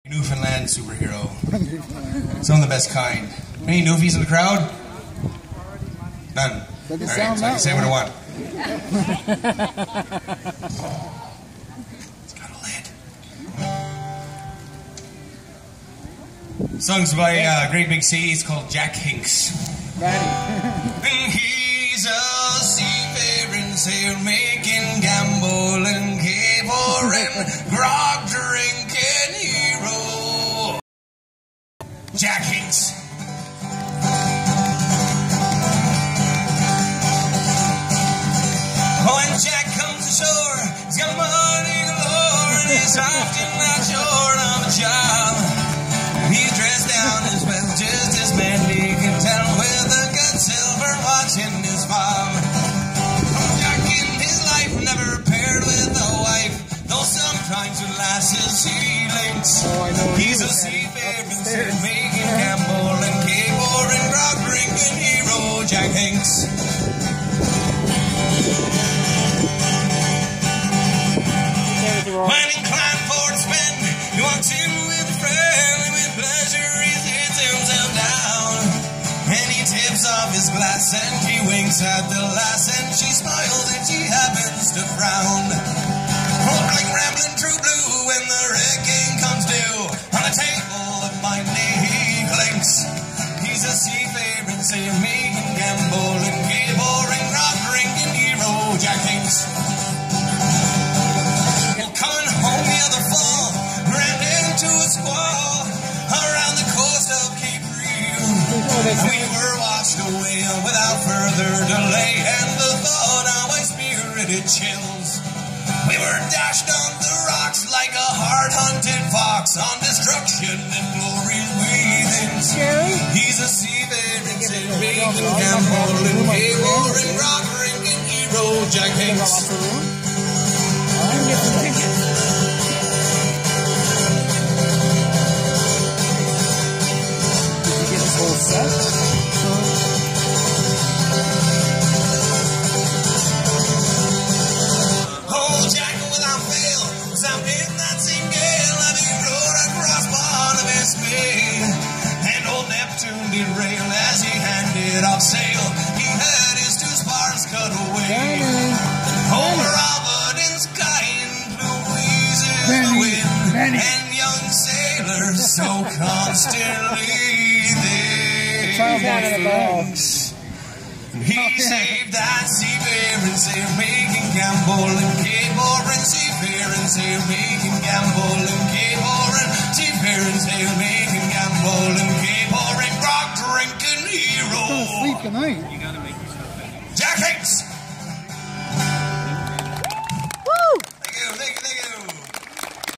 Newfoundland superhero. Some of the best kind. Any Newfies in the crowd? None. All right, so I can say what I want. It's got a lid. Song's by Great Big Sea. It's called Jack Hinks. He's a seafaring, sail making, gambling, cavoring, grog drinking hero. Jack Hinks. When Jack comes ashore, he's got money galore, and he's often not short of a job. He's dressed down as well, just as manly can tell, with a good silver watch in his palm. Jack in his life never paired with a wife, though sometimes with lasses he links. He's a seafaring, making, gambling, cavoring, grog drinking hero, Jack Hinks. When inclined for to spend, he walks in with a friend, and with pleasure he sits himself down. And he tips off his glass and he winks at the lass, and she smiles if she happens to frown. Like rambling true blue when the wrecking comes due, on the table of my knee he clinks. He's a seafaring, sail-making, gambling, cavoring, grog drinking hero, Jack Hinks. We were washed away without further delay, and the thought of my spirit it chills. We were dashed on the rocks like a hard-hunted fox, on destruction and glory's breathings. He's a seafaring, sail-making, gambling, cavoring, grog drinking hero, Jack Hinks. Oh, Jack without fail was out in that same gale, having rowed across Barnabas Bay. And old Neptune did rail as he handed off sail. He had his two spars cut away. Over Aberdeen sky and Louise's the wind, and young sailors so constantly he saved that seafaring, sail-making, gambling, cavoring, seafaring, sail-making, gambling, cavoring, seafaring, sail-making, gambling, cavoring, grog drinking hero. Sleep tonight. Jack Hinks.